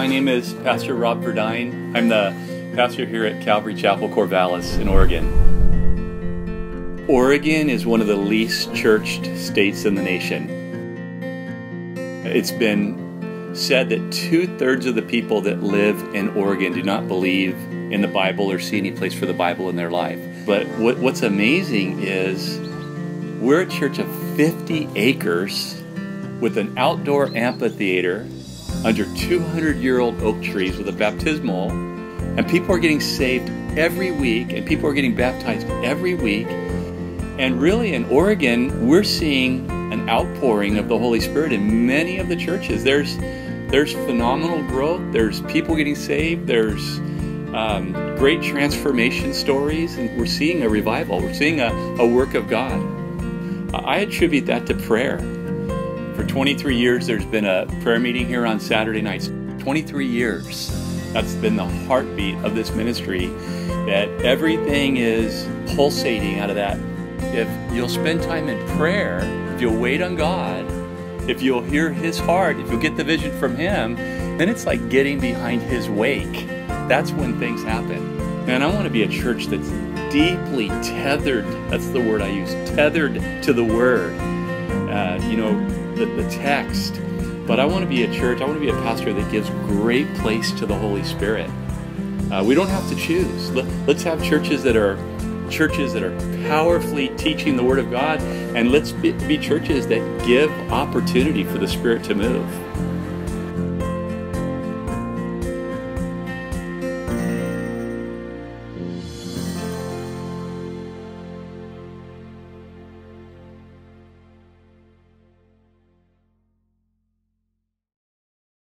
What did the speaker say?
My name is Pastor Rob Verdine. I'm the pastor here at Calvary Chapel, Corvallis in Oregon. Oregon is one of the least churched states in the nation. It's been said that 2/3 of the people that live in Oregon do not believe in the Bible or see any place for the Bible in their life. But what's amazing is we're a church of 50 acres with an outdoor amphitheater under 200-year-old oak trees with a baptismal, and people are getting saved every week, and people are getting baptized every week. And really in Oregon, we're seeing an outpouring of the Holy Spirit in many of the churches. There's phenomenal growth. There's people getting saved. There's great transformation stories, and we're seeing a revival. We're seeing a work of God. I attribute that to prayer. For 23 years, there's been a prayer meeting here on Saturday nights. 23 years. That's been the heartbeat of this ministry, that everything is pulsating out of that. If you'll spend time in prayer, if you'll wait on God, if you'll hear His heart, if you'll get the vision from Him, then it's like getting behind His wake. That's when things happen. And I want to be a church that's deeply tethered, that's the word I use, tethered to the Word. The text. But I want to be a church, I want to be a pastor that gives great place to the Holy Spirit. We don't have to choose. Let's have churches that are powerfully teaching the Word of God, and let's be churches that give opportunity for the Spirit to move.